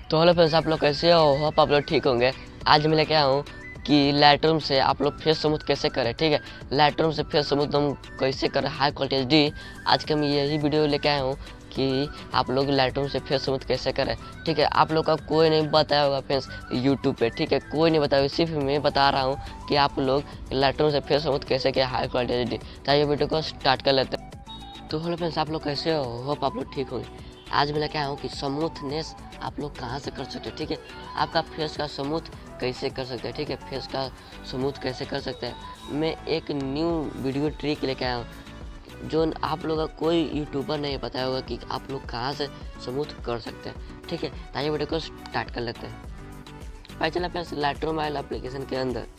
तो hello friends, आप लोग कैसे हो? होप आप लोग ठीक होंगे। आज मैं लेके आया हूँ कि लाइटरूम से आप लोग फेस स्मूथ कैसे करें। ठीक है, लाइटरूम से फेस स्मूथ हम कैसे करें हाई क्वालिटी एचडी। आज के मैं यही वीडियो लेके आया हूँ कि आप लोग लाइटरूम से फेस स्मूथ कैसे करें। ठीक है, आप लोग का कोई नहीं बताया होगा फ्रेंड्स यूट्यूब पे। ठीक है, कोई नहीं बताया, सिर्फ मैं बता रहा हूँ कि आप लोग लाइटरूम से फेस स्मूथ कैसे किया हाई क्वालिटी एचडी। तो ये वीडियो को स्टार्ट कर लेते हैं। तो हेलो फ्रेंड्स, आप लोग कैसे हो? होप आप लोग ठीक होंगे। आज मैं लेके आया हूँ कि स्मूथनेस आप लोग कहाँ से कर सकते हैं। ठीक है, आपका फेस का स्मूथ कैसे कर सकते हैं। ठीक है, फेस का स्मूथ कैसे कर सकते हैं। मैं एक न्यू वीडियो ट्रिक लेके आया हूँ जो आप लोग का कोई यूट्यूबर नहीं बताया होगा कि आप लोग कहाँ से स्मूथ कर सकते हैं। ठीक है, तो ये वीडियो को स्टार्ट कर लेते हैं। पहले चला फ्रेंड्स लाइटरूम मोबाइल एप्लीकेशन के अंदर।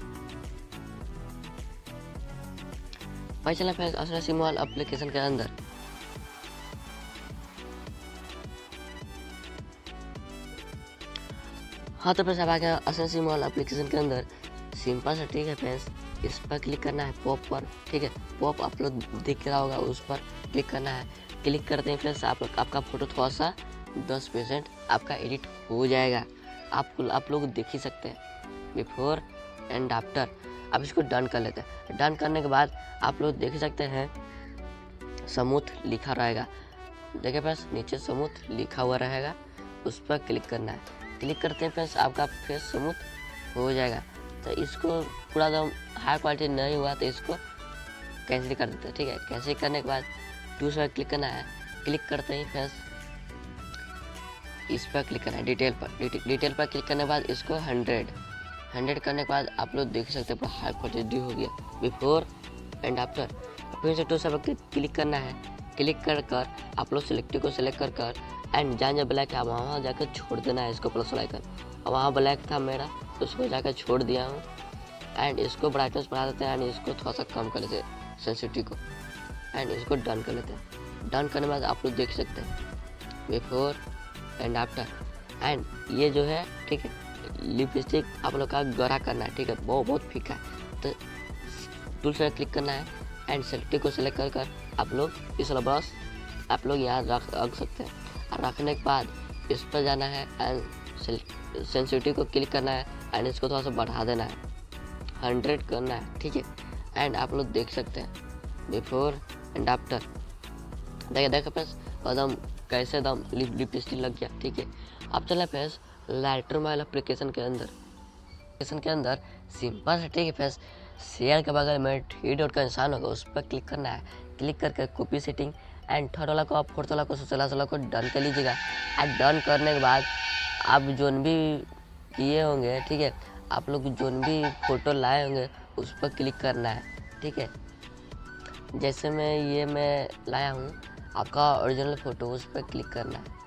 चला फ्रेंड्स असरा सिमोल एप्लीकेशन के अंदर। हाँ तो फ्रेंड्स अब आ गया असरा सिमोल एप्लीकेशन के अंदर। सिंपल से ठीक है फ्रेंड्स, इस पर क्लिक करना है पॉप पर। ठीक है, पॉप आप लोग दिख रहा होगा, उस पर क्लिक करना है। क्लिक करते हैं फ्रेंड्स आपका फोटो थोड़ा सा 10% आपका एडिट हो जाएगा। आप लोग देख ही सकते हैं बिफोर एंड आफ्टर। अब इसको डन कर लेते हैं। डन करने के बाद आप लोग देख सकते हैं स्मूथ लिखा रहेगा। देखिए फ्रेंड्स नीचे स्मूथ लिखा हुआ रहेगा, उस पर क्लिक करना है। क्लिक करते हैं फ्रेंड्स आपका फेस स्मूथ हो जाएगा। तो इसको पूरा एकदम हाई क्वालिटी नहीं हुआ तो इसको कैंसिल कर देते हैं। ठीक है, कैंसिल करने के बाद टूल्स पर क्लिक करना है। क्लिक करते ही फ्रेंड्स इस पर क्लिक करना है डिटेल पर क्लिक करने के बाद इसको 100 करने के बाद आप लोग देख सकते हैं पूरा हाई क्वालिटी हो गया बिफोर एंड आफ्टर। फिर से टू सब क्लिक करना है। क्लिक कर आप लोग सिलेक्टिव को सिलेक्ट कर एंड जहाँ ब्लैक है वहाँ जाकर छोड़ देना है इसको प्लस आइकन। और वहाँ ब्लैक था मेरा तो उसको जाकर छोड़ दिया हूँ। एंड इसको ब्राइटनेस बढ़ा देते हैं एंड इसको थोड़ा सा कम कर लेते हैं सेंसिटिविटी को। एंड इसको डन कर लेते हैं। डन करने के बाद आप लोग देख सकते हैं बिफोर एंड आफ्टर। एंड ये जो है ठीक है लिपस्टिक आप लोग का गहरा करना है। ठीक है, बहुत फीका है तो टूल से क्लिक करना है एंड सेलेक्टिव को सिलेक्ट कर आप लोग इस ब्रश आप लोग यहाँ रख सकते हैं। और रखने के बाद इस पर जाना है एंड सेंसिटिविटी को क्लिक करना है एंड इसको थोड़ा सा बढ़ा देना है, 100 करना है। ठीक है, एंड आप लोग देख सकते हैं बिफोर एंड आफ्टर। देखिए फ्रेंड्स एकदम कैसे एकदम लिपस्टिक लग गया। ठीक है, अब चला फ्रेंड्स लाइटरूम मोबाइल एप्लीकेशन के अंदर सिंपल से ठीक है फ्रेंड्स शेयर के बगल में 3 डॉट का निशान होगा, उस पर क्लिक करना है। क्लिक करके कॉपी सेटिंग एंड थर्ड वाला को आप फोर्थ वाला को सोशल वाला को डन कर लीजिएगा। एंड डन करने के बाद आप जोन भी किए होंगे ठीक है, आप लोग जोन भी फोटो लाए होंगे उस पर क्लिक करना है। ठीक है, जैसे मैं लाया हूँ आपका ओरिजिनल फोटो, उस पर क्लिक करना है।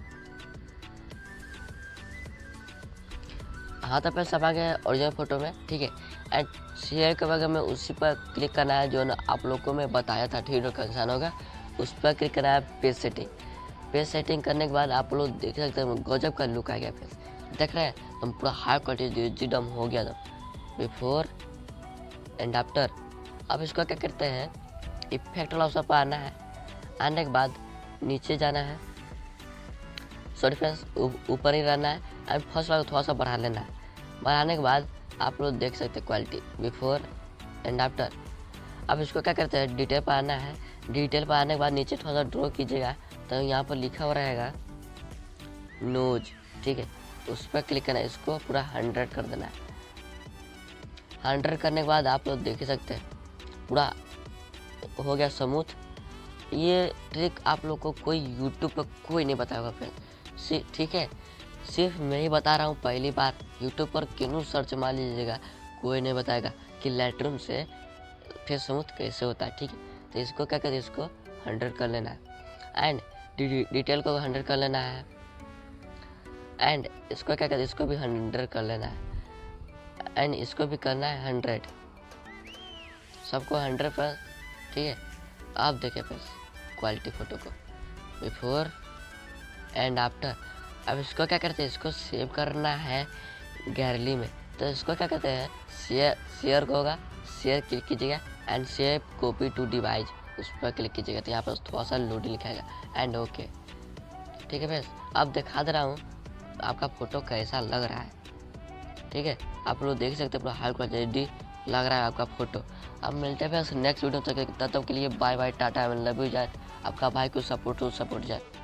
हाँ तो फिर सब आ गया ओरिजिनल फोटो में। ठीक है, एंड शेयर के बगल में उसी पर क्लिक करना है जो आप लोग को मैं बताया था 3 डॉट का निशान होगा, उस पर क्लिक करना है पेज सेटिंग करने के बाद आप लोग देख सकते हैं गजब का लुक आ गया। फिर देख रहे हैं हम पूरा हाई क्वालिटी जिडम हो गया था बिफोर एंड आफ्टर। अब इसको क्या करते हैं इफेक्ट वाला उस पर आना है। आने के बाद नीचे जाना है, सॉरी फ्रेंड्स ऊपर ही रहना है एंड फर्स्ट वाला थोड़ा सा बढ़ा लेना है। बढ़ाने के बाद आप लोग देख सकते हैं क्वालिटी बिफोर एंड आफ्टर। अब इसको क्या करते हैं डिटेल पर आना है। डिटेल पर आने के बाद नीचे थोड़ा सा ड्रॉ कीजिएगा तो यहाँ पर लिखा हुआ रहेगा नोज। ठीक है, उस पर क्लिक करना है, इसको पूरा 100 कर देना है। 100 करने के बाद आप लोग देख सकते हैं पूरा हो गया स्मूथ। ये ट्रिक आप लोग को कोई यूट्यूब पर कोई नहीं बताएगा फ्रेंड। ठीक है, सिर्फ मैं ही बता रहा हूँ पहली बार। यूट्यूब पर क्यों सर्च मार लीजिएगा, कोई नहीं बताएगा कि लाइटरूम से फेस स्मूथ कैसे होता है। ठीक है, तो इसको क्या करते हैं इसको 100 कर लेना है एंड डिटेल को 100 कर लेना है। एंड इसको क्या करते हैं इसको भी 100 कर लेना है एंड इसको भी करना है 100, सबको 100 पर। ठीक है, आप देखें फिर क्वालिटी फ़ोटो को बिफोर एंड आफ्टर। अब इसको क्या करते हैं इसको सेव करना है गैलरी में। तो इसको क्या कहते हैं शेयर को होगा, शेयर क्लिक कीजिएगा and save copy to device, उस पर क्लिक कीजिएगा तो यहाँ पर थोड़ा सा लोड लिखाएगा एंड ओके। ठीक है फ्रेंड्स, अब दिखा दे रहा हूँ आपका फ़ोटो कैसा लग रहा है। ठीक है, आप लोग देख सकते हैं पूरा हाई क्वालिटी लग रहा है आपका फ़ोटो। अब मिलते हैं फिर नेक्स्ट वीडियो तक, तब तक के लिए bye bye, tata, love you जाए। आपका भाई को सपोर्ट जाए।